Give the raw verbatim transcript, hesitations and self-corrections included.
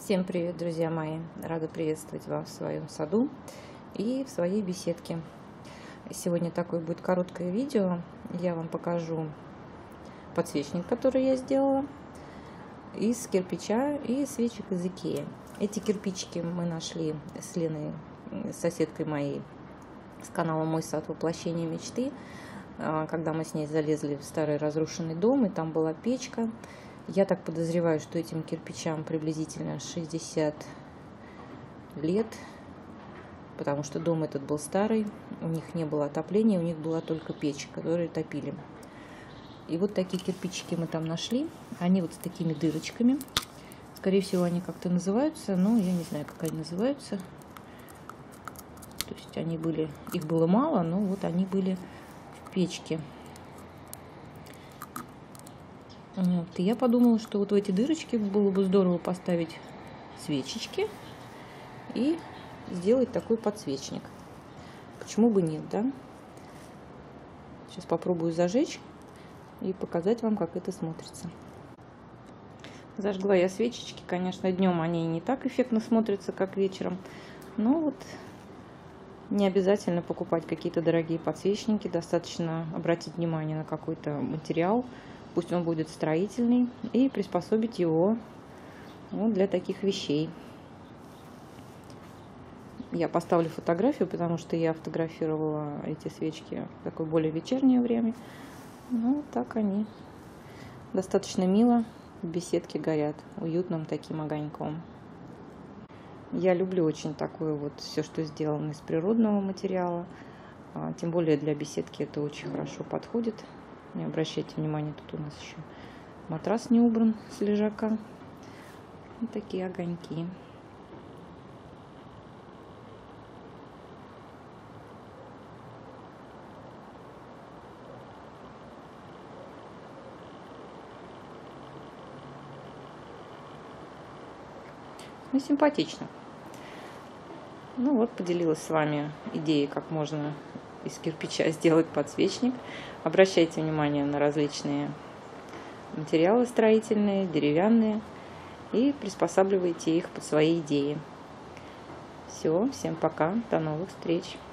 Всем привет, друзья мои! Рада приветствовать вас в своем саду и в своей беседке. Сегодня такое будет короткое видео. Я вам покажу подсвечник, который я сделала из кирпича и свечек из Икеи. Эти кирпичики мы нашли с Леной, с соседкой моей, с канала «Мой сад. Воплощение мечты», когда мы с ней залезли в старый разрушенный дом, и там была печка. Я так подозреваю, что этим кирпичам приблизительно шестьдесят лет, потому что дом этот был старый, у них не было отопления, у них была только печь, которую топили. И вот такие кирпичики мы там нашли, они вот с такими дырочками. Скорее всего, они как-то называются, но я не знаю, как они называются. То есть они были, их было мало, но вот они были в печке. Вот. И я подумала, что вот в эти дырочки было бы здорово поставить свечечки и сделать такой подсвечник. Почему бы нет, да? Сейчас попробую зажечь и показать вам, как это смотрится. Зажгла я свечечки. Конечно, днем они не так эффектно смотрятся, как вечером. Но вот не обязательно покупать какие-то дорогие подсвечники. Достаточно обратить внимание на какой-то материал. Пусть он будет строительный, и приспособить его вот для таких вещей. Я поставлю фотографию, потому что я фотографировала эти свечки в такое более вечернее время. Ну, так они достаточно мило в беседке горят, уютным таким огоньком. Я люблю очень такое вот все, что сделано из природного материала. Тем более для беседки это очень хорошо подходит. Не обращайте внимания, тут у нас еще матрас не убран с лежака. Вот такие огоньки. Ну, симпатично. Ну вот, поделилась с вами идеей, как можно из кирпича сделать подсвечник. Обращайте внимание на различные материалы строительные, деревянные, и приспосабливайте их под свои идеи. Все, всем пока, до новых встреч!